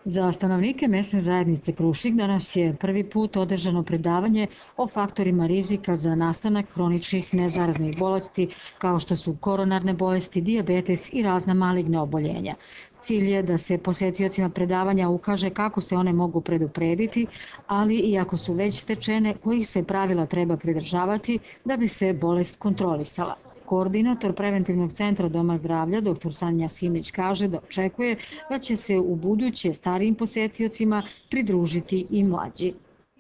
Za stanovnike mesne zajednice Krušik danas je prvi put održano predavanje o faktorima rizika za nastanak hroničnih nezaraznih bolesti kao što su koronarne bolesti, dijabetes i razna maligna oboljenja. Cilj je da se posetiocima predavanja ukaže kako se one mogu preduprediti, ali i ako su već stečene, kojih se pravila treba pridržavati da bi se bolest kontrolisala. Koordinator preventivnog centra Doma zdravlja, dr. Sanja Simić, kaže da očekuje da će se u buduće starijim posetiocima pridružiti i mlađi.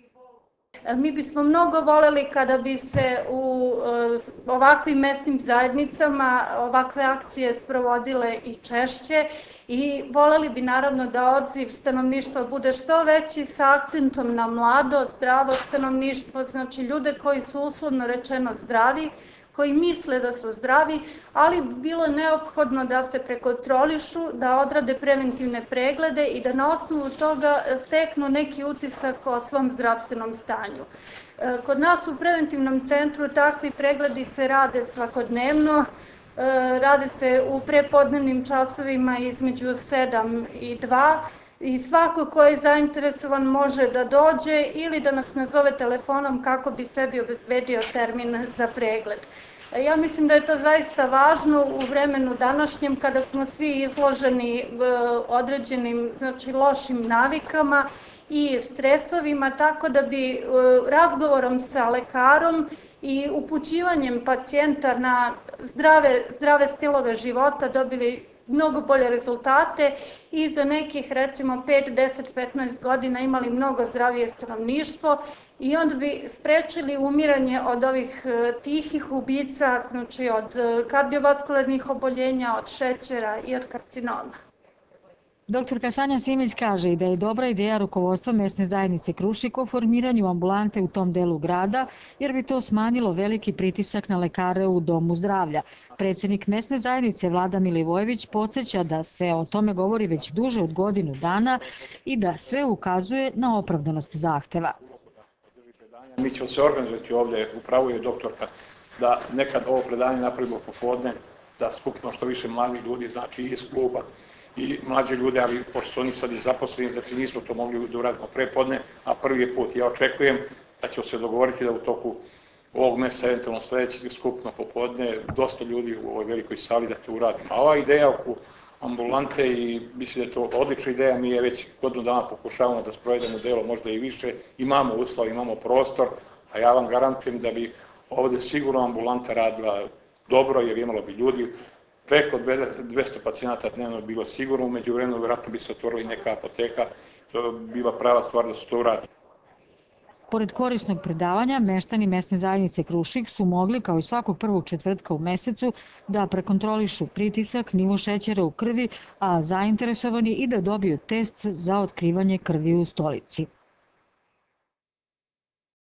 Mi bismo mnogo voljeli kada bi se u ovakvim mesnim zajednicama ovakve akcije sprovodile i češće i voljeli bi naravno da odziv stanovništva bude što veći sa akcentom na mlado, zdravo stanovništvo, znači ljude koji su uslovno rečeno zdravi, koji misle da su zdravi, ali bilo je neophodno da se prekontrolišu, da odrade preventivne preglede i da na osnovu toga steknu neki utisak o svom zdravstvenom stanju. Kod nas u preventivnom centru takvi pregledi se rade svakodnevno, rade se u prepodnevnim časovima između 7 i 2 i svako ko je zainteresovan može da dođe ili da nas nazove telefonom kako bi sebi obezbedio termin za pregled. Ja mislim da je to zaista važno u vremenu današnjem kada smo svi izloženi određenim lošim navikama i stresovima, tako da bi razgovorom sa lekarom i upućivanjem pacijenta na zdrave stilove života dobili mnogo bolje rezultate i za nekih recimo 5, 10, 15 godina imali mnogo zdravije stanovništvo i onda bi sprečili umiranje od ovih tihih ubica, znači od kardiovaskularnih oboljenja, od šećera i od karcinoma. Dr. Sanja Simić kaže i da je dobra ideja rukovodstva mesne zajednice Krušik o formiranju ambulante u tom delu grada, jer bi to smanjilo veliki pritisak na lekare u Domu zdravlja. Predsjednik mesne zajednice Vlada Milivojević podsjeća da se o tome govori već duže od godinu dana i da sve ukazuje na opravdanost zahteva. Mi ćemo se organizovati ovdje, upravo je doktorka, da nekad ovo predanje napravimo popodne, da skupimo što više mladih ljudi, znači iz kluba, i mlađe ljude, ali pošto su oni sad i zaposleni, znači nismo to mogli da uradimo prepodne, a prvi je put. Ja očekujem da ćemo se dogovoriti da u toku ovog mjeseca, eventualno sljedećeg skupno popodne, dosta ljudi u ovoj velikoj sali da to uradimo. A ova ideja oko ambulante i mislim da je to odlična ideja, mi je već godinu dana pokušavamo da sprovedemo delo, možda i više, imamo uslov, imamo prostor, a ja vam garantujem da bi ovdje sigurno ambulanta radila dobro, jer imalo bi ljudi, preko 200 pacijenata dnevno bi bilo sigurno, umeđu vremenu vjerojatno bi se otvorila neka apoteka, to bi bila prava stvar da se to uradi. Pored korisnog predavanja, meštani mesne zajednice Krušik su mogli, kao i svakog prvog četvrtka u mesecu, da prekontrolišu pritisak, nivo šećera u krvi, a zainteresovani i da dobiju test za otkrivanje krvi u stolici.